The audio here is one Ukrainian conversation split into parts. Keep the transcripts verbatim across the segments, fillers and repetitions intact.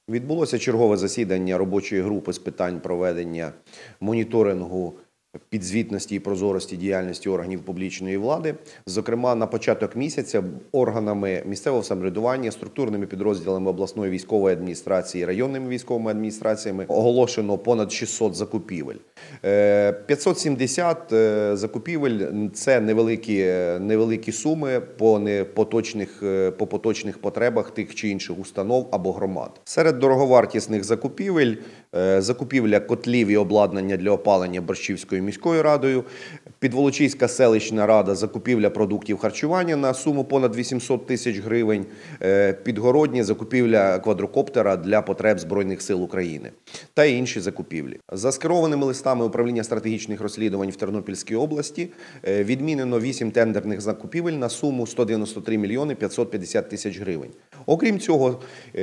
Відбулося чергове засідання робочої групи з питань проведення моніторингу підзвітності і прозорості діяльності органів публічної влади. Зокрема, на початок місяця органами місцевого самоврядування, структурними підрозділами обласної військової адміністрації, районними військовими адміністраціями оголошено понад шістсот закупівель. п'ятсот сімдесят закупівель – це невеликі, невеликі суми по, поточних, по поточних потребах тих чи інших установ або громад. Серед дороговартісних закупівель – закупівля котлів і обладнання для опалення Борщівською міською радою, Підволочиська селищна рада – закупівля продуктів харчування на суму понад вісімсот тисяч гривень, Підгороднє – закупівля квадрокоптера для потреб Збройних сил України та інші закупівлі. За скерованими листами Управління стратегічних розслідувань в Тернопільській області відмінено вісім тендерних закупівель на суму сто дев'яносто три мільйони п'ятсот п'ятдесят тисяч гривень. Окрім цього,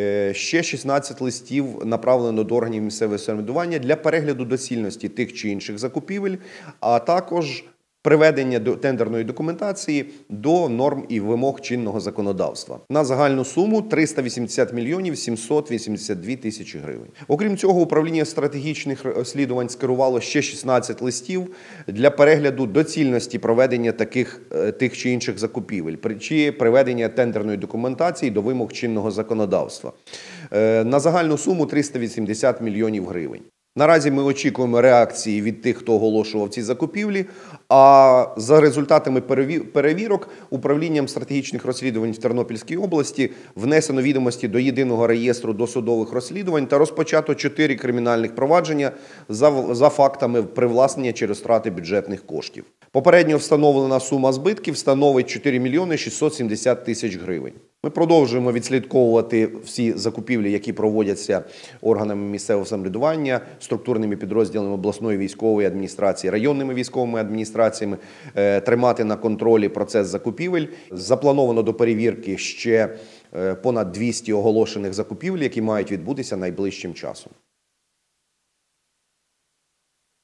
ще шістнадцять листів направлено до органів місцевого самоврядування для перегляду доцільності тих чи інших закупівель, а також приведення до тендерної документації до норм і вимог чинного законодавства на загальну суму триста вісімдесят мільйонів сімсот вісімдесят дві тисячі гривень. Окрім цього, управління стратегічних розслідувань скерувало ще шістнадцять листів для перегляду доцільності проведення таких тих чи інших закупівель чи приведення тендерної документації до вимог чинного законодавства на загальну суму триста вісімдесят мільйонів гривень. Наразі ми очікуємо реакції від тих, хто оголошував ці закупівлі, а за результатами перевірок Управлінням стратегічних розслідувань в Тернопільській області внесено відомості до Єдиного реєстру досудових розслідувань та розпочато чотири кримінальних провадження за, за фактами привласнення через втрати бюджетних коштів. Попередньо встановлена сума збитків становить чотири мільйони шістсот сімдесят тисяч гривень. Ми продовжуємо відслідковувати всі закупівлі, які проводяться органами місцевого самоврядування, структурними підрозділами обласної військової адміністрації, районними військовими адміністраціями, тримати на контролі процес закупівель. Заплановано до перевірки ще понад двісті оголошених закупівель, які мають відбутися найближчим часом.